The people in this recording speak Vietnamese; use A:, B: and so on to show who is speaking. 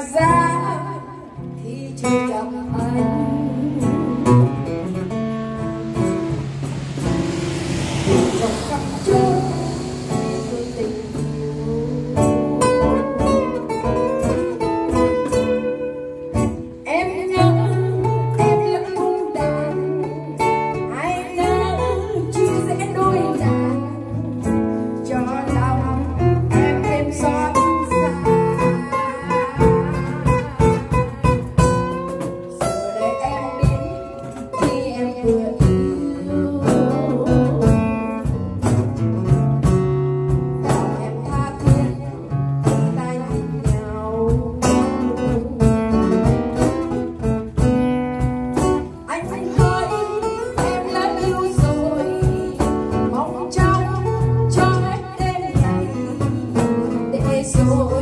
A: ra thì chưa gặp anh. Trong khắp chốn tôi tình yêu, em nhớ em là cung đàn, ai ngờ chia rẽ đôi đàn, cho lòng em thêm xót xa. Giờ đây em biết khi em vừa yêu, bảo em tha thiết ta nhìn nhau. Anh ơi em đã yêu rồi, mong trong cho hết đêm này để rồi